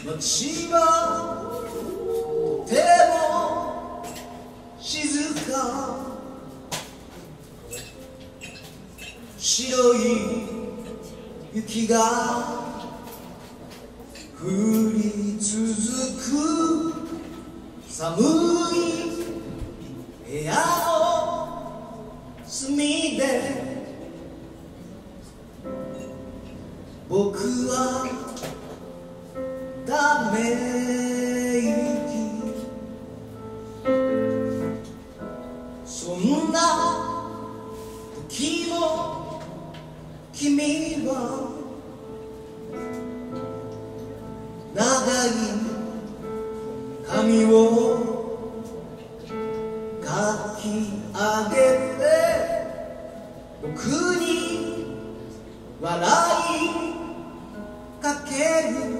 街はとても静か、白い雪が降り続く寒い部屋の隅で僕はため息、そんな時も君は長い髪をかき上げて僕に笑いかける。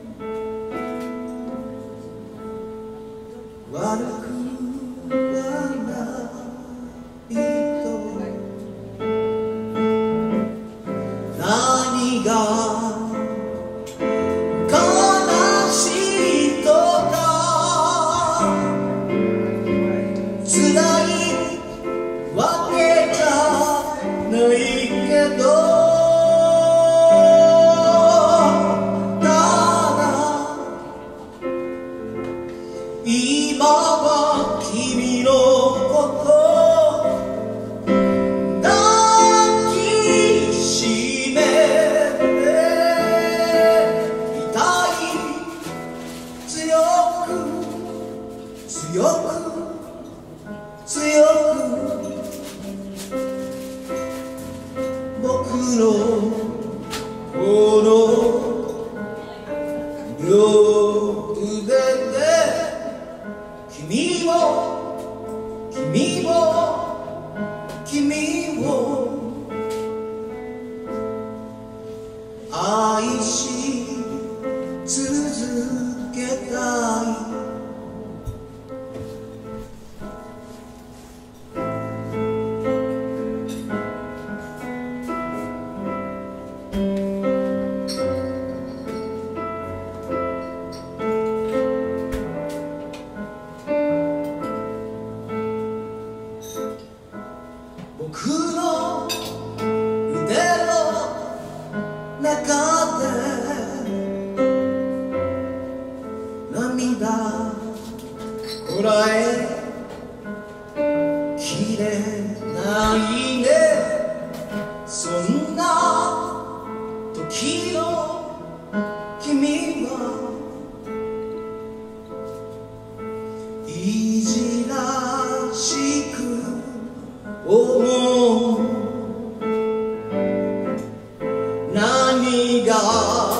悪くはないと何が悲しいとか辛いわけじゃないけど、今は君のこと抱きしめていたい。強く強く強く僕のこの両腕で君を君を君を愛し続けたい。僕の腕の中で涙こらえきれないね。そんな時の君はいじらしく思う。何が